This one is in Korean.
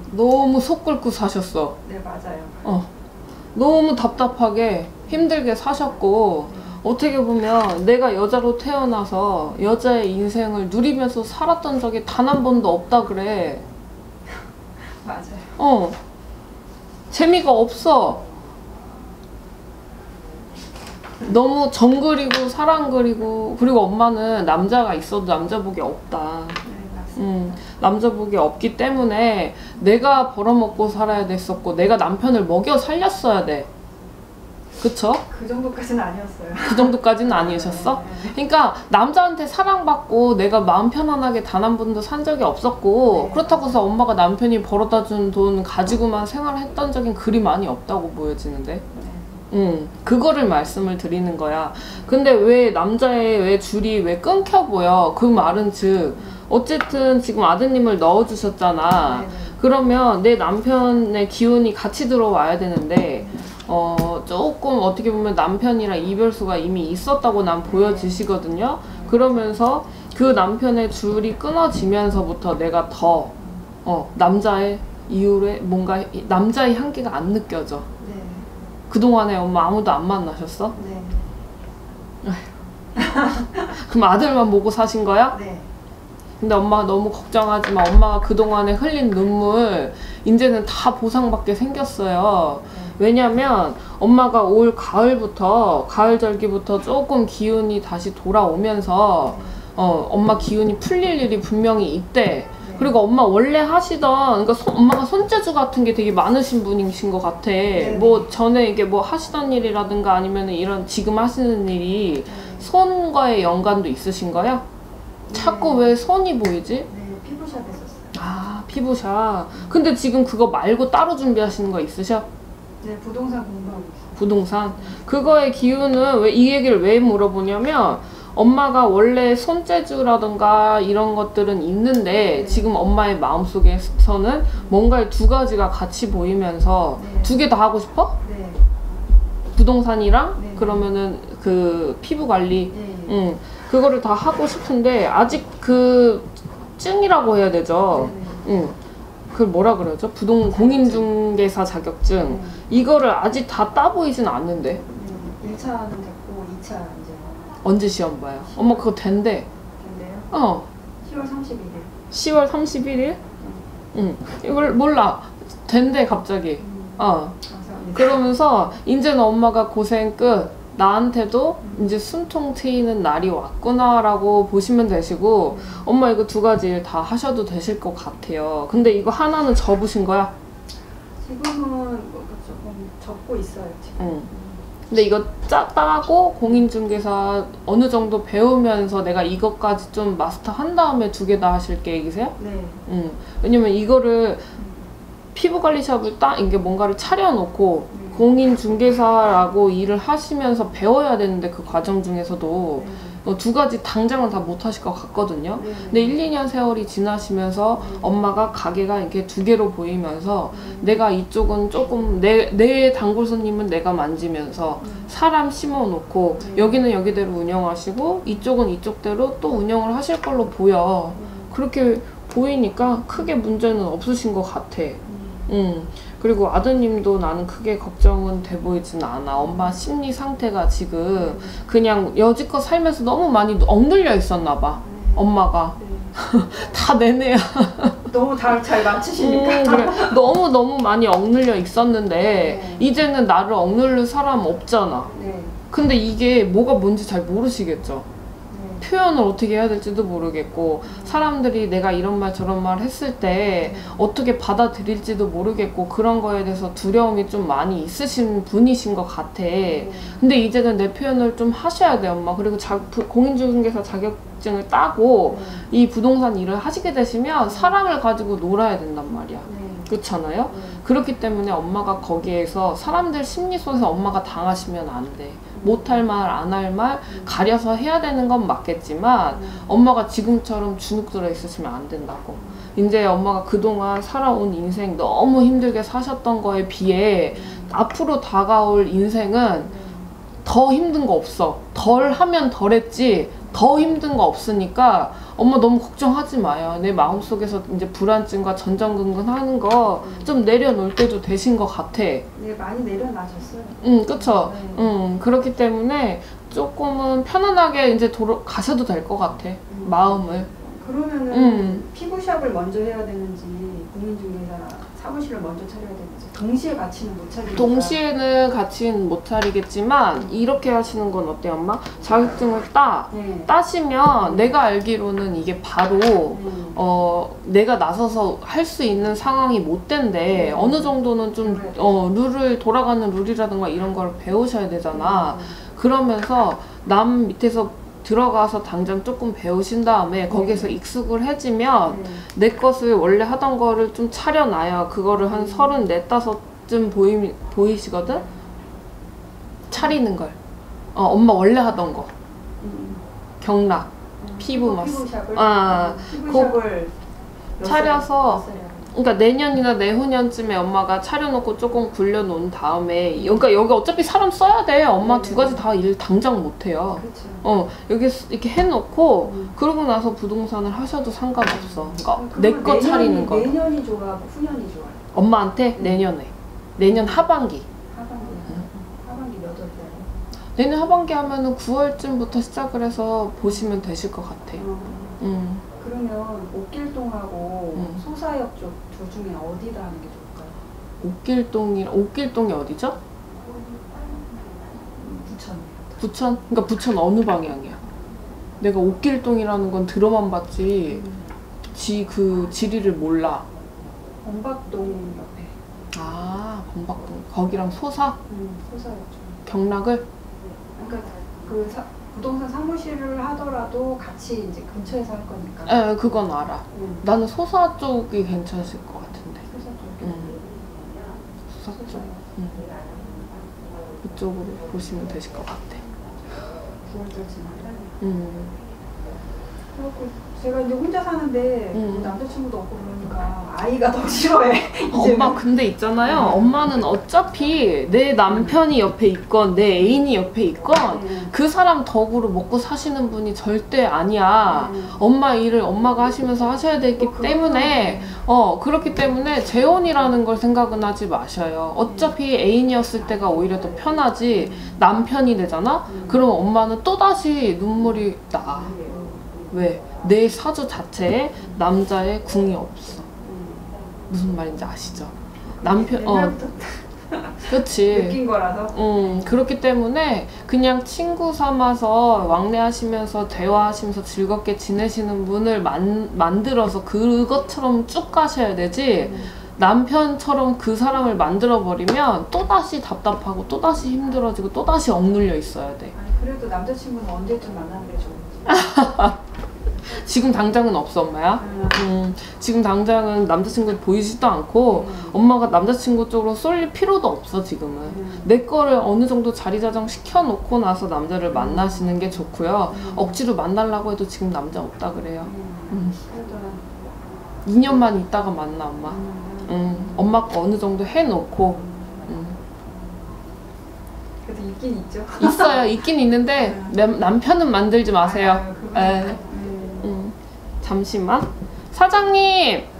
너무 속 끓고 사셨어. 네, 맞아요. 너무 답답하게 힘들게 사셨고 어떻게 보면 내가 여자로 태어나서 여자의 인생을 누리면서 살았던 적이 단 한 번도 없다 그래. 맞아요. 재미가 없어. 너무 정 그리고 사랑 그리고 그리고 엄마는 남자가 있어도 남자복이 없다. 네, 맞습니다. 남자복이 없기 때문에 내가 벌어먹고 살아야 됐었고 내가 남편을 먹여 살렸어야 돼. 그쵸? 그 정도까지는 아니었어요. 그 정도까지는 아니셨어? 그러니까 남자한테 사랑받고 내가 마음 편안하게 단 한 번도 산 적이 없었고 네. 그렇다고 해서 엄마가 남편이 벌어다 준 돈 가지고만 생활했던 적인 그리 많이 없다고 보여지는데 그거를 말씀을 드리는 거야. 근데 왜 남자의 왜 줄이 왜 끊겨 보여? 그 말은 즉 어쨌든 지금 아드님을 넣어주셨잖아. 네네. 그러면 내 남편의 기운이 같이 들어와야 되는데 조금 어떻게 보면 남편이랑 이별수가 이미 있었다고 난 보여지시거든요. 그러면서 그 남편의 줄이 끊어지면서부터 내가 더 남자의 이후에 뭔가 남자의 향기가 안 느껴져. 네. 그동안에 엄마 아무도 안 만나셨어? 네. 그럼 아들만 보고 사신 거야? 네. 근데 엄마가 너무 걱정하지만 엄마가 그동안에 흘린 눈물 이제는 다 보상받게 생겼어요. 왜냐면 엄마가 올 가을부터 가을절기부터 조금 기운이 다시 돌아오면서 엄마 기운이 풀릴 일이 분명히 있대. 그리고 엄마 원래 하시던 그러니까 엄마가 손재주 같은 게 되게 많으신 분이신 것 같아. 뭐 전에 이게 뭐 하시던 일이라든가 아니면 이런 지금 하시는 일이 손과의 연관도 있으신 거야? 자꾸 왜 손이 보이지? 네, 피부샵 했었어요. 아, 피부샵. 근데 지금 그거 말고 따로 준비하시는 거 있으셔? 네, 부동산 공부하고 있어요. 부동산. 그거의 기운은 왜 이 얘기를 왜 물어보냐면 엄마가 원래 손재주라든가 이런 것들은 있는데 지금 엄마의 마음속에서는 뭔가의 두 가지가 같이 보이면서 두 개 다 하고 싶어? 네. 부동산이랑 네. 그러면은 그 피부 관리 네. 그거를 다 하고 싶은데 아직 그 증이라고 해야 되죠. 그걸 뭐라 그러죠? 공인중개사 자격증. 이거를 아직 다 따보이진 않는데. 1차는 됐고 2차 이제 언제 시험 봐요? 엄마 그거 된대. 된대요? 10월 31일. 10월 31일? 이걸 몰라. 된대 갑자기. 감사합니다. 그러면서 이제는 엄마가 고생 끝. 나한테도 이제 숨통 트이는 날이 왔구나라고 보시면 되시고 엄마 이거 두 가지 일 다 하셔도 되실 것 같아요. 근데 이거 하나는 접으신 거야? 지금은 뭐 조금 접고 있어요. 지금. 근데 이거 따고 공인중개사 어느 정도 배우면서 내가 이것까지 좀 마스터한 다음에 두 개 다 하실 계획이세요? 네. 왜냐면 이거를 피부관리샵을 이게 뭔가를 차려놓고 공인중개사라고 일을 하시면서 배워야 되는데 그 과정 중에서도 두 가지 당장은 다 못 하실 것 같거든요. 근데 1, 2년 세월이 지나시면서 엄마가 가게가 이렇게 두 개로 보이면서 내가 이쪽은 조금 내 단골 손님은 내가 만지면서 사람 심어놓고 여기는 여기대로 운영하시고 이쪽은 이쪽대로 또 운영을 하실 걸로 보여. 그렇게 보이니까 크게 문제는 없으신 것 같아. 그리고 아드님도 나는 크게 걱정은 돼 보이진 않아. 엄마 심리 상태가 지금 그냥 여지껏 살면서 너무 많이 억눌려 있었나 봐. 엄마가. 다 내내야. 너무 잘 맞추시니까. 그래. 너무 많이 억눌려 있었는데 이제는 나를 억누를 사람 없잖아. 근데 이게 뭐가 뭔지 잘 모르시겠죠. 표현을 어떻게 해야 될지도 모르겠고 사람들이 내가 이런 말 저런 말 했을 때 어떻게 받아들일지도 모르겠고 그런 거에 대해서 두려움이 좀 많이 있으신 분이신 것 같아. 근데 이제는 내 표현을 좀 하셔야 돼 엄마. 그리고 공인중개사 자격증을 따고 이 부동산 일을 하시게 되시면 사람을 가지고 놀아야 된단 말이야. 그렇잖아요? 그렇기 때문에 엄마가 거기에서 사람들 심리 속에서 엄마가 당하시면 안 돼. 못할 말, 안 할 말 가려서 해야 되는 건 맞겠지만 엄마가 지금처럼 주눅 들어 있으시면 안 된다고. 이제 엄마가 그동안 살아온 인생 너무 힘들게 사셨던 거에 비해 앞으로 다가올 인생은 더 힘든 거 없어. 덜 하면 덜 했지 더 힘든 거 없으니까 엄마 너무 걱정하지 마요. 내 마음속에서 이제 불안증과 전전긍긍 하는 거 좀 내려놓을 때도 되신 것 같아. 네, 많이 내려놔졌어요. 그쵸. 네. 그렇기 때문에 조금은 편안하게 이제 가셔도 될 것 같아. 마음을. 그러면은 피부샵을 먼저 해야 되는지 공인중개사 사무실을 먼저 차려야 되는지 동시에 같이는 못 차리니까. 동시에는 같이는 못 차리겠지만 이렇게 하시는 건 어때요, 엄마? 자격증을 따시면 내가 알기로는 이게 바로 내가 나서서 할 수 있는 상황이 못 된대. 어느 정도는 좀 룰을 돌아가는 룰이라든가 이런 걸 배우셔야 되잖아. 그러면서 남 밑에서 들어가서 당장 조금 배우신 다음에 거기에서 익숙을 해지면 내 것을 원래 하던 거를 좀 차려놔야 그거를 한 34, 5쯤 보이시거든? 차리는 걸. 엄마 원래 하던 거. 경락, 피부 마스. 피부샵을 차려서 그러니까 내년이나 내후년쯤에 엄마가 차려놓고 조금 굴려놓은 다음에 그러니까 여기 어차피 사람 써야 돼. 엄마 두 가지 다 일 당장 못해요. 여기 이렇게 해놓고 그러고 나서 부동산을 하셔도 상관없어. 그러니까 내 거 차리는 거. 내년이 좋아, 후년이 좋아요? 엄마한테 내년에. 내년 하반기. 하반기 몇 월이야? 내년 하반기 하면은 9월쯤부터 시작을 해서 보시면 되실 것 같아. 그러면 옥길동하고 소사역 쪽 둘 중에 어디다 하는 게 좋을까요? 옥길동이 어디죠? 부천. 부천? 그러니까 부천 어느 방향이야? 내가 옥길동이라는 건 들어만 봤지 그 지리를 몰라. 범박동 옆에. 범박동. 거기랑 소사? 소사역 쪽. 경락을? 그러니까 부동산 사무실을 하더라도 같이 이제 근처에서 할 거니까. 그건 알아. 나는 소사 쪽이 괜찮으실 것 같은데. 소사 쪽. 소사 쪽. 이쪽으로 보시면 되실 것 같아. 9월달쯤에. 그래갖고 제가 이제 혼자 사는데 남자친구도 없고 그러니까 아이가 더 싫어해. 엄마 근데 있잖아요. 엄마는 어차피 내 남편이 옆에 있건 내 애인이 옆에 있건 그 사람 덕으로 먹고 사시는 분이 절대 아니야. 엄마 일을 엄마가 하시면서 하셔야 되기 때문에 그렇기 때문에 재혼이라는 걸 생각은 하지 마셔요. 어차피 애인이었을 때가 오히려 더 편하지. 남편이 되잖아? 그러면 엄마는 또다시 눈물이 나. 왜? 내 사주 자체에 남자의 궁이 없어. 무슨 말인지 아시죠? 남편, 그렇지. 느낀 거라서. 그렇기 때문에 그냥 친구 삼아서 왕래하시면서 대화하시면서 즐겁게 지내시는 분을 만들어서 그것처럼 쭉 가셔야 되지. 남편처럼 그 사람을 만들어버리면 또다시 답답하고 또다시 힘들어지고 또다시 억눌려 있어야 돼. 그래도 남자친구는 언제쯤 만나는 게 좋은지. 지금 당장은 없어, 엄마야. 지금 당장은 남자친구 보이지도 않고 엄마가 남자친구 쪽으로 쏠릴 필요도 없어, 지금은. 내 거를 어느 정도 자리자정 시켜놓고 나서 남자를 만나시는 게 좋고요. 억지로 만나려고 해도 지금 남자 없다 그래요. 2년만 있다가 만나, 엄마. 엄마 거 어느 정도 해놓고. 그래도 있긴 있죠. 있어요. 있긴 있는데 남편은 만들지 마세요. 잠시만. 사장님!